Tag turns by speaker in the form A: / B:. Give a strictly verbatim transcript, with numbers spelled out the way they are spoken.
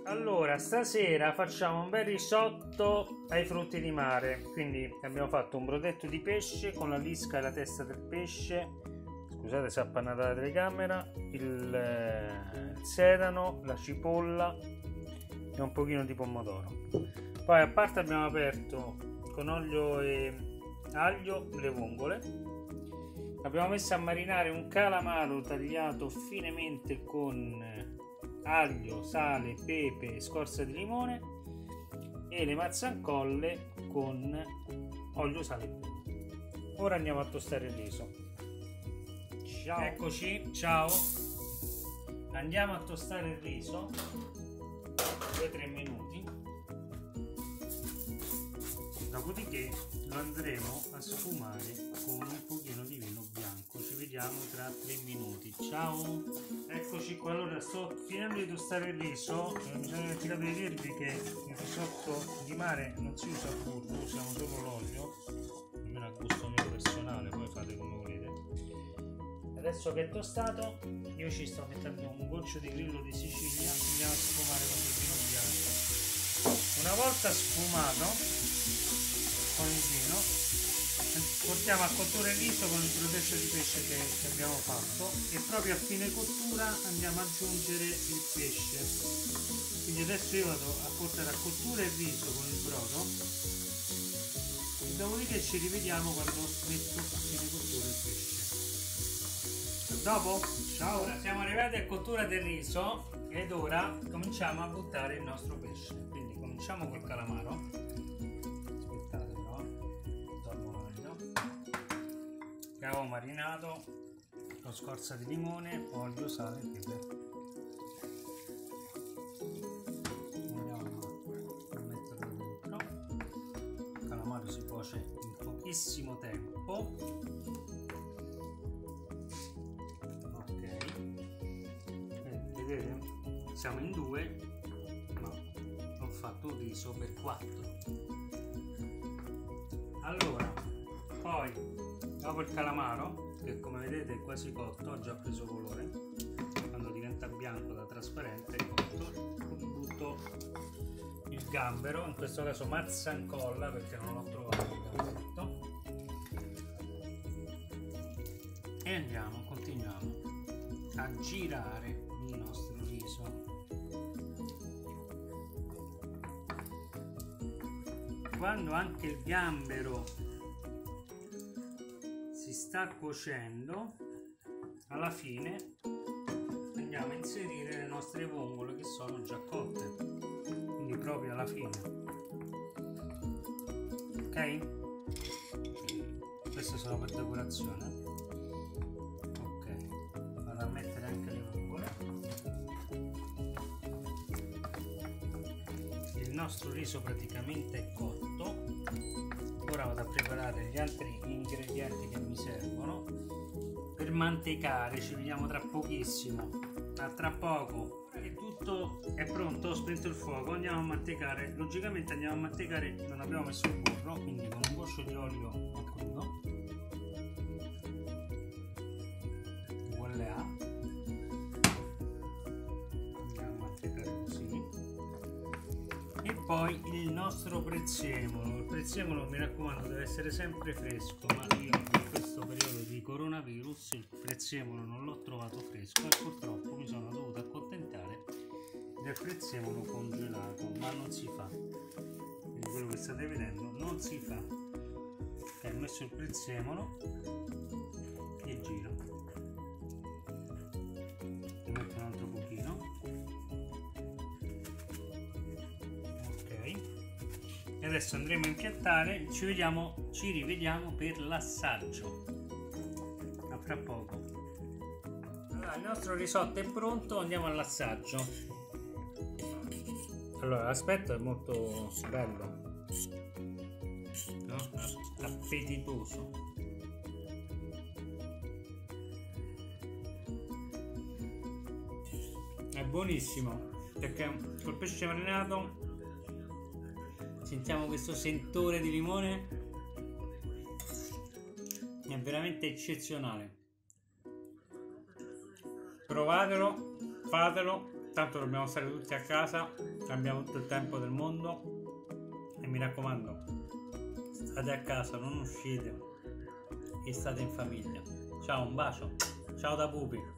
A: Allora, stasera facciamo un bel risotto ai frutti di mare. Quindi abbiamo fatto un brodetto di pesce con la lisca e la testa del pesce. Scusate se è appannata la telecamera. Il, eh, il sedano, la cipolla e un pochino di pomodoro. Poi a parte abbiamo aperto con olio e aglio le vongole. Abbiamo messo a marinare un calamaro tagliato finemente con aglio, sale, pepe e scorza di limone e le mazzancolle con olio, sale e pepe. Ora andiamo a tostare il riso. Ciao. Eccoci, ciao. Andiamo a tostare il riso due tre minuti. Dopodiché lo andremo a sfumare con un pochino di vino bianco. Ci vediamo tra tre minuti. Ciao. Eccoci qua. Allora sto finendo di tostare il riso. Eh, mi sono dimenticato di dirvi che il risotto di mare non si usa burro, usiamo solo l'olio, almeno a gusto mio personale, poi fate come volete. Adesso che è tostato io ci sto mettendo un goccio di Grillo di Sicilia. Andiamo a sfumare con il vino bianco. Una volta sfumato con il vino portiamo a cottura il riso con il brodetto di pesce che, che abbiamo fatto, e proprio a fine cottura andiamo ad aggiungere il pesce. Quindi adesso io vado a portare a cottura il riso con il brodo e dopodiché ci rivediamo quando metto a fine cottura il pesce. A dopo, ciao. Ora siamo arrivati a cottura del riso ed ora cominciamo a buttare il nostro pesce. Quindi cominciamo col calamaro che avevo marinato con scorza di limone, olio, sale e pepe. Andiamo a metterlo dentro. Il calamaro si cuoce in pochissimo tempo. Ok, vedete? Siamo in due, ma ho fatto un riso per quattro. Allora, poi dopo il calamaro, che come vedete è quasi cotto, ha già preso colore, quando diventa bianco da trasparente è cotto, butto il gambero, in questo caso mazzancolla perché non l'ho trovato il gamberetto, e andiamo, continuiamo a girare il nostro riso. Quando anche il gambero si sta cuocendo, alla fine andiamo a inserire le nostre vongole che sono già cotte, quindi proprio alla fine. Ok? Queste sono per decorazione. Ok, vado a mettere anche le vongole. Il nostro riso praticamente è cotto. Ora vado a preparare gli altri ingredienti che mi servono per mantecare. Ci vediamo tra pochissimo, a tra poco. Ora che tutto è pronto, ho spento il fuoco, andiamo a mantecare. Logicamente andiamo a mantecare, non abbiamo messo il burro, quindi con un goccio di olio a crudo. Voilà. Andiamo a mantecare così. E poi il nostro prezzemolo. Il prezzemolo, mi raccomando, deve essere sempre fresco, ma io in questo periodo di coronavirus il prezzemolo non l'ho trovato fresco e purtroppo mi sono dovuto accontentare del prezzemolo congelato, ma non si fa. Quindi quello che state vedendo non si fa. Ok, ho messo il prezzemolo e giro. Ne metto un altro pochino. E adesso andremo a impiattare. Ci vediamo, ci rivediamo per l'assaggio. A fra poco. Allora, il nostro risotto è pronto, andiamo all'assaggio. Allora, l'aspetto è molto bello, no? Appetitoso. È buonissimo perché col pesce marinato sentiamo questo sentore di limone, è veramente eccezionale. Provatelo, fatelo
B: tanto dobbiamo stare tutti a casa, abbiamo tutto il tempo del mondo e mi raccomando, state a casa, non uscite e state in famiglia. Ciao, un bacio, ciao da Pupi.